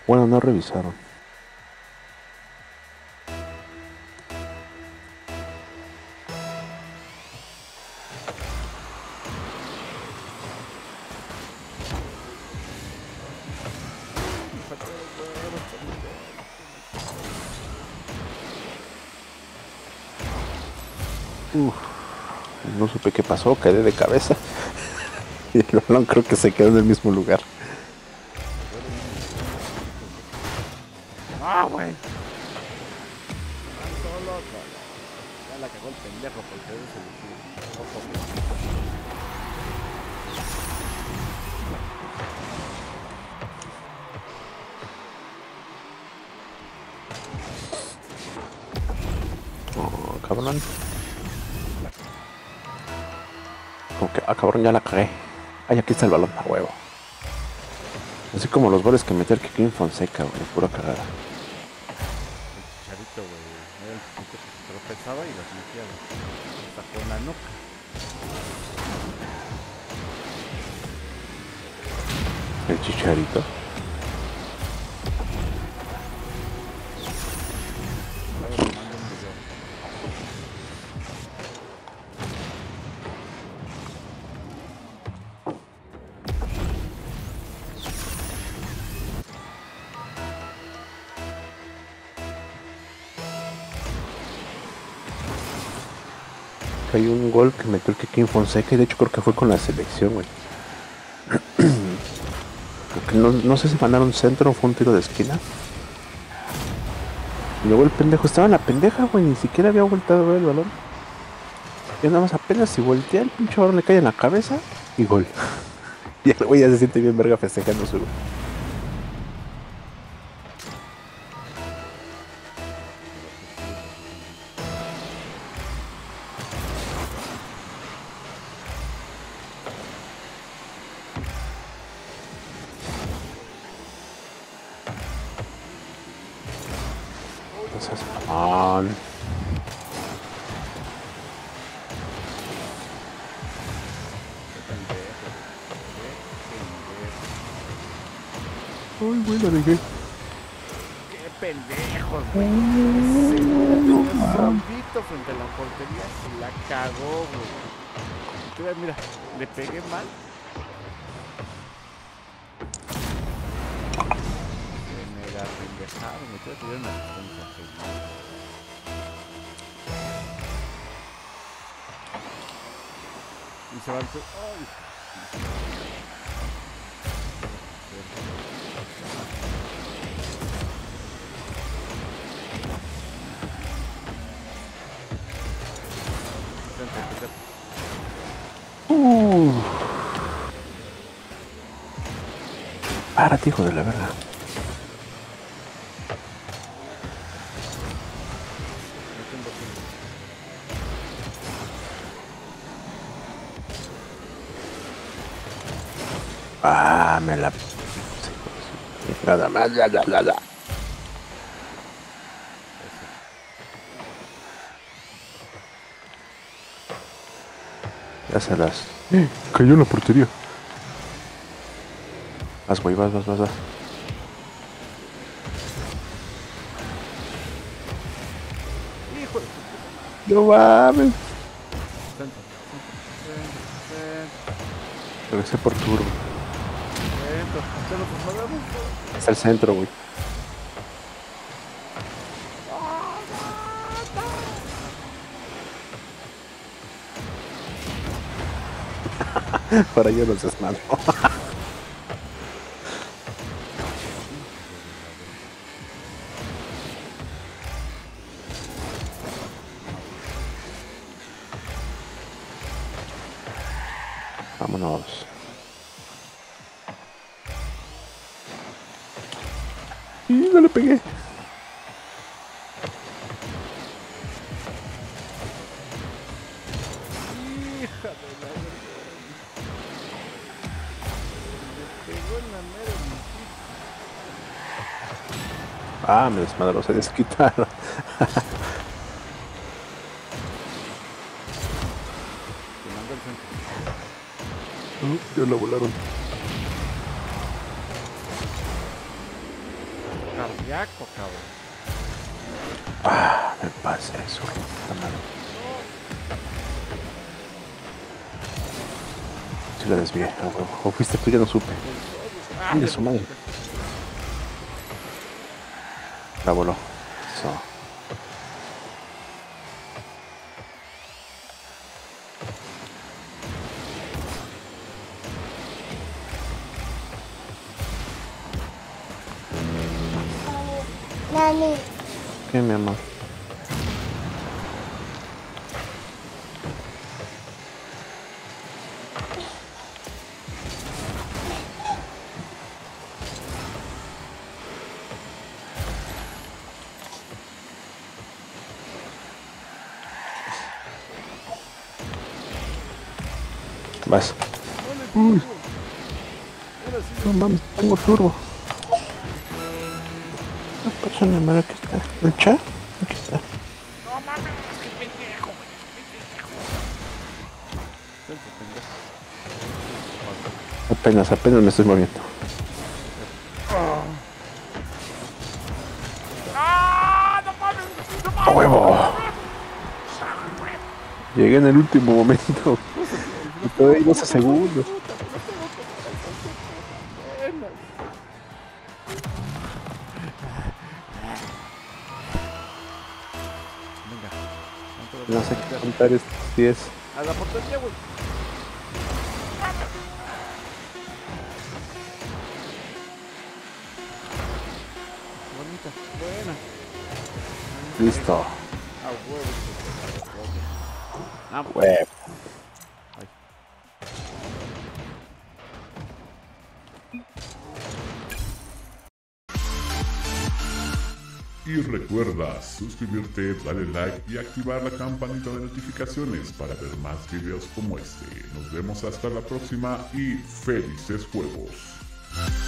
Bueno, no revisaron. Me faltaron huevos por mi gol. Uf, no supe qué pasó, quedé de cabeza. Y el balón creo que se quedó en el mismo lugar. Me duele bien el estómago con estos dos. ¡No, güey! Van solo, solo. Ya la cagó el pendejo porque debe ser su ojo biónico. Oh, cabrón. Como que, cabrón, ya la cagué. Ay, aquí está el balón, a huevo. Así como los goles que metió el Kikín Fonseca, güey, pura cagada. El chicharito, güey. Era el chicharito que se tropezaba y las metía, güey. Hasta con la nuca. El Chicharito. Luego te mando un video. Hay un gol que metió el Kikín Fonseca y de hecho creo que fue con la selección, güey. No sé si ganaron centro o fue un tiro de esquina. Y luego el pendejo estaba en la pendeja, güey, ni siquiera había volteado a ver el balón. Y nada más apenas si voltea, el pinche balón le cae en la cabeza y gol. Y el güey ya se siente bien verga festejando su gol. Pero pues sí, güey. Entonces, mamón. Qué pendejo, güey. Qué pendejo. Ay, güey, la dejé. Qué pendejos, güey. Ese güey la tenía solito frente a la portería y la cagó, güey. Y todavía, mira, le pegué mal. Se me la pendejaron, me tuve que dar una responsabilidad. Y se va al ¡ay! Céntrate, céntrate. Uh, Párate, hijo de la verga. Mete un bote. Me la. Nada más, ya. Eso. Ya se las. Cayó en la portería. Vas, güey, vas. Hijo de tu puta madre. No mames. Céntrate, céntrate, céntrate, céntrate. Regresé por turbo. Céntrate, nos movemos. Es el centro, güey. ¡Ah, no, no! Para yo los desmadro. Hijo de la verga. Vámonos. Y no le pegué. Hija de la verga. Le pegó en la mera hijita. Me desmadró, se desquitaron. Te mando al centro. Ya lo volaron. Yaco, cabrón. Ah, me pasa eso. Puta madre. Sí la desvié, a huevo. O fuiste tú, ya no supe. Ah, De su madre. La voló. Eso. Nani, ¿Qué, mi amor? Vas. Uy, no mames, tengo turbo. No pasa nada, madre, aquí está. ¿El chat? Aquí está. Apenas me estoy moviendo. ¡A huevo! Llegué en el último momento. Y todavía hay 12 segundos. Venga. No sé qué contar estos 10. A la portería, güey. Bonita. Buena. Listo. Ah, huevo. Ah, Huevo. ay. Y recuerda suscribirte, darle like y activar la campanita de notificaciones para ver más videos como este. Nos vemos hasta la próxima y felices juegos.